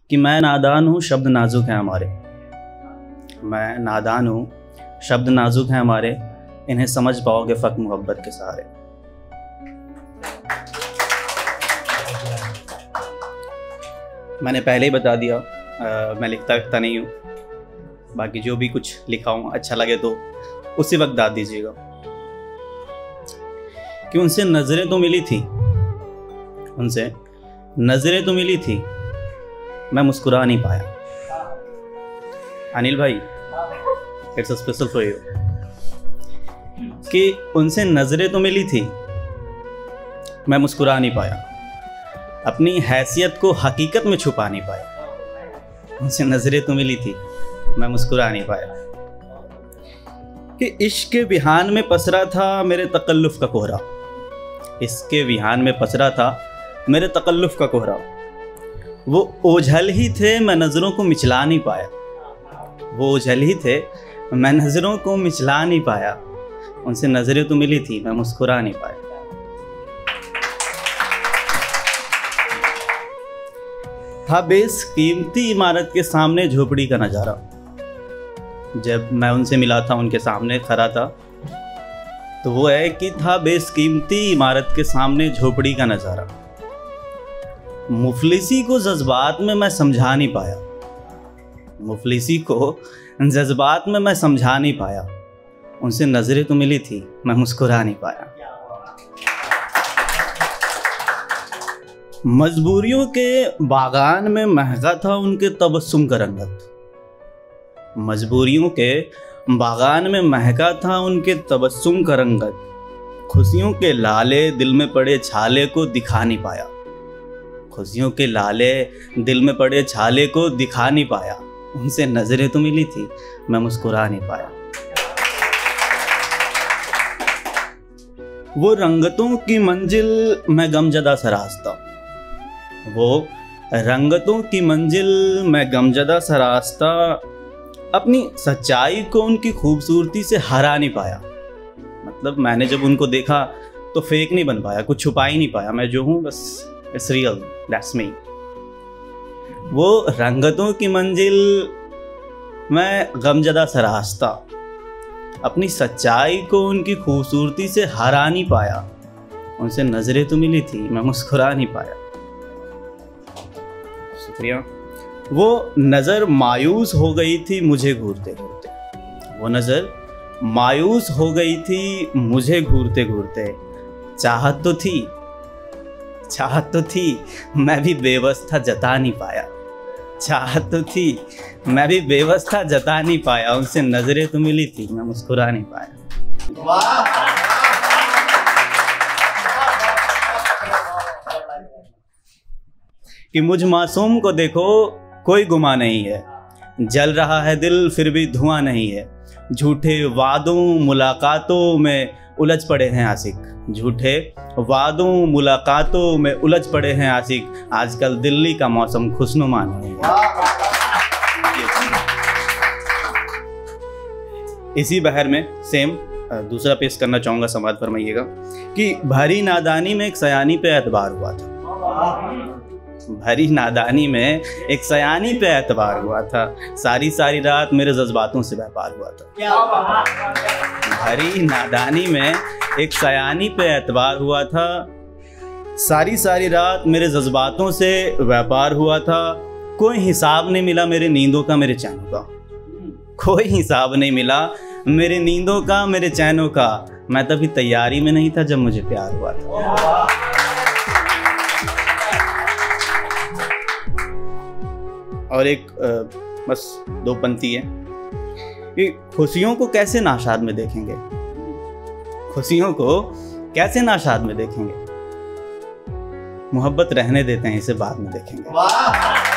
कि मैं नादान हूँ, शब्द नाजुक हैं हमारे। मैं नादान हूँ, शब्द नाजुक हैं हमारे, इन्हें समझ पाओगे फ़क़्त मोहब्बत के सहारे। मैंने पहले ही बता दिया, मैं लिखता नहीं हूँ। बाकी जो भी कुछ लिखा हूँ अच्छा लगे तो उसी वक्त दाद दीजिएगा। कि उनसे नज़रें तो मिली थी, उनसे नज़रें तो मिली थी, मैं मुस्कुरा नहीं पाया। अनिल भाई, इट्स स्पेशल फॉर यू। कि उनसे नज़रें तो मिली थी, मैं मुस्कुरा नहीं पाया। अपनी हैसियत को हकीकत में छुपा नहीं पाया। उनसे नज़रें तो मिली थी, मैं मुस्कुरा नहीं पाया। कि इश्क के विहान में पसरा था मेरे तकल्लुफ़ का कोहरा। इसके विहान में पसरा था मेरे तकल्लुफ़ का कोहरा। वो ओझल ही थे, मैं नज़रों को मिचला नहीं पाया। वो ओझल ही थे, मैं नज़रों को मिचला नहीं पाया। उनसे नज़रें तो मिली थी, मैं मुस्कुरा नहीं पाया। था बेशकीमती इमारत के सामने झोपड़ी का नज़ारा। जब मैं उनसे मिला था, उनके सामने खड़ा था, तो वो है कि था बेशकीमती इमारत के सामने झोपड़ी का नज़ारा। मुफलिसी को जज्बात में मैं समझा नहीं पाया। मुफलिसी को जज्बात में मैं समझा नहीं पाया। उनसे नज़रें तो मिली थी, मैं मुस्कुरा नहीं पाया। मजबूरियों के बागान में महका था उनके तबस्सुम का रंगत। मजबूरियों के बागान में महका था उनके तबस्सुम का रंगत। खुशियों के लाले दिल में पड़े छाले को दिखा नहीं पाया। खुशियों के लाले दिल में पड़े छाले को दिखा नहीं पाया। उनसे नज़रें तो मिली थी, मैं मुस्कुरा नहीं पाया। वो रंगतों की मंजिल, मैं गमजदा सा रास्ता। वो रंगतों की मंजिल, मैं गमजदा सा रास्ता। अपनी सच्चाई को उनकी खूबसूरती से हरा नहीं पाया। मतलब मैंने जब उनको देखा तो फेक नहीं बन पाया, कुछ छुपा ही नहीं पाया। मैं जो हूँ बस इट्स रियल, दैट्स मी। वो रंगतों की मंजिल, मैं गमजदा सा रास्ता। अपनी सच्चाई को उनकी खूबसूरती से हरा नहीं पाया। उनसे नज़रें तो मिली थी, मैं मुस्कुरा नहीं पाया। शुक्रिया। वो नज़र मायूस हो गई थी मुझे घूरते घूरते। वो नज़र मायूस हो गई थी मुझे घूरते घूरते। चाहत तो थी, मैं भी बेबस था, जता नहीं पाया। चाहत तो थी, मैं भी बेबस था, जता नहीं पाया। उनसे नज़रें तो मिली थी, मैं मुस्कुरा नहीं पाया। कि मुझ मासूम को देखो, कोई गुमा नहीं है। जल रहा है दिल, फिर भी धुआं नहीं है। झूठे वादों मुलाकातों में उलझ पड़े हैं आशिक। झूठे वादों मुलाकातों में उलझ पड़े हैं आशिक। आजकल दिल्ली का मौसम खुशनुमा नहीं है। इसी बहर में सेम दूसरा पेश करना चाहूँगा, समाज फरमाइएगा। कि भरी नादानी में एक सयानी पे एतबार हुआ था। भरी नादानी में एक सयानी पे एतबार हुआ था। सारी सारी रात मेरे जज्बातों से व्यापार हुआ था। भरी नादानी में एक सयानी पे एतबार हुआ था। सारी सारी रात मेरे जज्बातों से व्यापार हुआ था। कोई हिसाब नहीं मिला मेरे नींदों का, मेरे चैनों का। कोई हिसाब नहीं मिला मेरे नींदों का, मेरे चैनों का। मैं तभी तैयारी में नहीं था जब मुझे प्यार हुआ था। और एक बस दो पंक्ति है कि खुशियों को कैसे नाशाद में देखेंगे। खुशियों को कैसे नाशाद में देखेंगे। मोहब्बत रहने देते हैं, इसे बाद में देखेंगे।